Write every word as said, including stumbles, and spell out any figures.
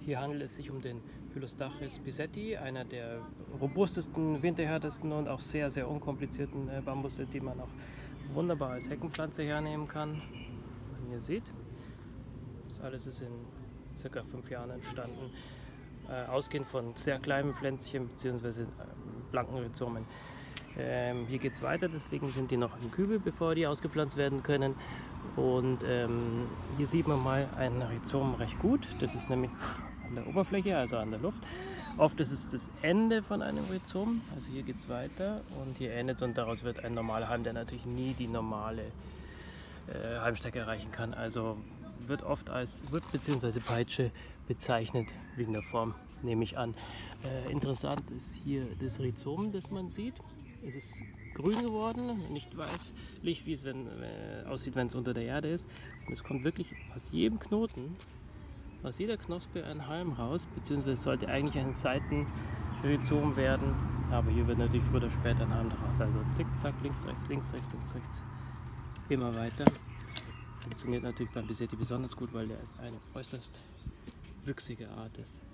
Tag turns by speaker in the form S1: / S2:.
S1: Hier handelt es sich um den Phyllostachys bisetti, einer der robustesten, winterhärtesten und auch sehr, sehr unkomplizierten äh, Bambusse, die man auch wunderbar als Heckenpflanze hernehmen kann. Wie man hier sieht, das alles ist in circa fünf Jahren entstanden, äh, ausgehend von sehr kleinen Pflänzchen bzw. Äh, blanken Rhizomen. Ähm, hier geht es weiter, deswegen sind die noch im Kübel, bevor die ausgepflanzt werden können. Und ähm, hier sieht man mal ein Rhizom recht gut. Das ist nämlich an der Oberfläche, also an der Luft. Oft ist es das Ende von einem Rhizom, also hier geht es weiter und hier endet es und daraus wird ein normaler Halm, der natürlich nie die normale äh, Halmstärke erreichen kann. Also wird oft als Whip bzw. Peitsche bezeichnet, wegen der Form, nehme ich an. Äh, interessant ist hier das Rhizom, das man sieht. Es ist grün geworden, nicht weißlich, wie es wenn, äh, aussieht, wenn es unter der Erde ist. Und es kommt wirklich aus jedem Knoten, aus jeder Knospe ein Halm raus, beziehungsweise es sollte eigentlich ein Seitenrhizom werden, aber hier wird natürlich früher oder später ein Halm daraus. Also zick, zack, links, rechts, links, rechts, links, rechts, immer weiter. Funktioniert natürlich beim Bisetti besonders gut, weil der eine äußerst wüchsige Art ist.